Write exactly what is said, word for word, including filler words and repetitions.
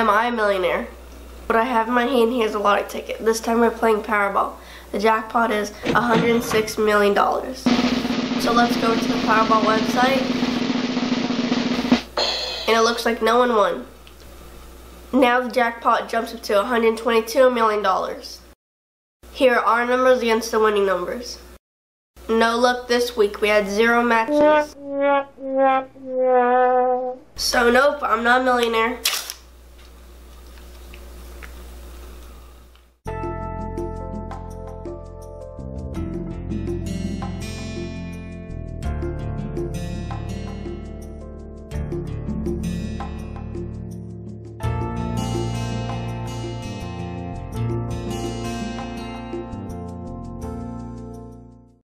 am I a Millionaire? What I have in my hand here is a lottery ticket. This time we're playing Powerball. The jackpot is one hundred six million dollars. So let's go to the Powerball website. And it looks like no one won. Now the jackpot jumps up to one hundred twenty-two million dollars. Here are our numbers against the winning numbers. No luck this week. We had zero matches. So nope, I'm not a millionaire.